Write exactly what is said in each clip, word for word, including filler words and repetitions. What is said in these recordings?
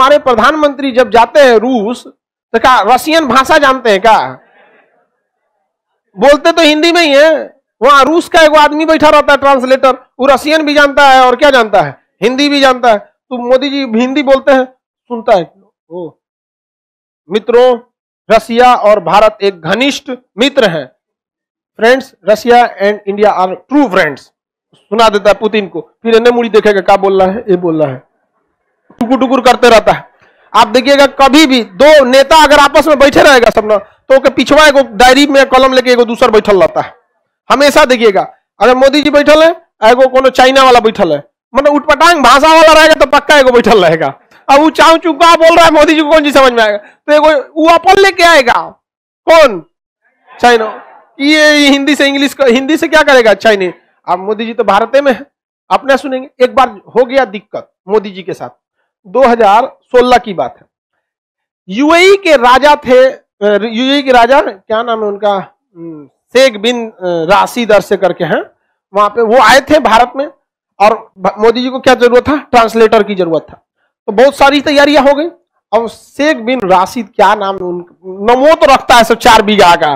हमारे प्रधानमंत्री जब जाते हैं रूस तो क्या रशियन भाषा जानते हैं क्या? बोलते तो हिंदी में ही है। वहां रूस का एक आदमी बैठा रहता है ट्रांसलेटर, वो रशियन भी जानता है और क्या जानता है, हिंदी भी जानता है। तो मोदी जी हिंदी बोलते हैं, सुनता है। ओ मित्रों, रशिया और भारत एक घनिष्ठ मित्र हैं। Friends, Russia and India are true friends. सुना देता है पुतिन को, फिर इन्हें मुड़ी देखेगा क्या बोल रहा है, ये बोल रहा है, टुकुर टुकुर करते रहता है। आप देखिएगा कभी भी दो नेता अगर आपस में बैठे रहेगा सब ना, तो के पिछवा एगो डायरी में कलम लेके एगो दूसर बैठल रहता है। हमेशा देखिएगा, अगर मोदी जी बैठल है, एगो कोनो चाइना वाला बैठल है, मतलब उठपटांग भाषा वाला रहेगा तो पक्का एगो बैठल रहेगा। अब वो चाऊ चुका बोल रहा है, मोदी जी को कौन जी समझ में आएगा? तो एगो वो अपन लेके आएगा, कौन? चाइना। ये हिंदी से इंग्लिश, हिंदी से क्या करेगा चाइनीज? अब मोदी जी तो भारत में है, अपने सुनेंगे। एक बार हो गया दिक्कत मोदी जी के साथ, दो हज़ार सोलह की बात है। यूएई के राजा थे, यूएई के राजा क्या नाम है उनका, शेख बिन राशिद से करके हैं, वहां पे वो आए थे भारत में। और मोदी जी को क्या जरूरत था? ट्रांसलेटर की जरूरत था। तो बहुत सारी तैयारियां हो गई। अब शेख बिन राशिद, क्या नाम है उनका, नमो तो रखता है, सब चार बीघा का।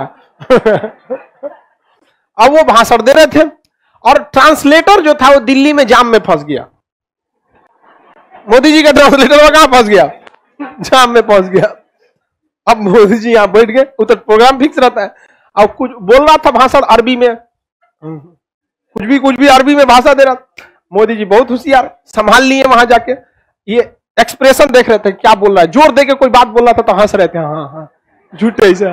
अब वो भाषण दे रहे थे और ट्रांसलेटर जो था वो दिल्ली में जाम में फंस गया। मोदी जी का ट्रांसलेटर वो कहां फंस गया? जाम में फंस गया। अब मोदी जी यहां बैठ गए, उधर प्रोग्राम फिक्स रहता है। अब कुछ बोल रहा था भाषण अरबी में, कुछ भी कुछ भी अरबी में भाषा दे रहा। मोदी जी बहुत होशियार, संभाल लिए वहां जाके। ये एक्सप्रेशन देख रहे थे क्या बोल रहा है, जोर देके कोई बात बोल रहा था तो हंस रहे थे, हाँ हाँ झूठे ऐसा।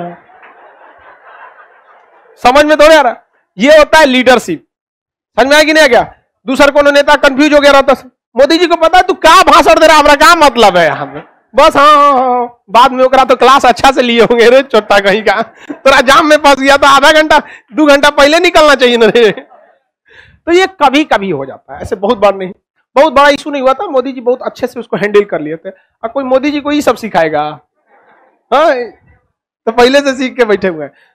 समझ में थोड़े आ रहा, ये होता है लीडरशिप। समझ में आया कि नहीं आ गया? दूसरा कोनो नेता कंफ्यूज हो गया रहता, मोदी जी को पता है तू क्या भाषण दे रहा, हमारा क्या मतलब है यहाँ पे, बस हाँ हाँ हाँ। बाद में ओकरा तो क्लास अच्छा से लिए होंगे रे छोटा कहीं का, तोरा जाम में फंस गया तो आधा घंटा दो घंटा पहले निकलना चाहिए ना रे। तो ये कभी कभी हो जाता है, ऐसे बहुत बार नहीं। बहुत बड़ा इशू नहीं हुआ था, मोदी जी बहुत अच्छे से उसको हैंडल कर लिए थे। अब कोई मोदी जी को ये सब सिखाएगा? हाँ, तो पहले से सीख के बैठे हुए हैं।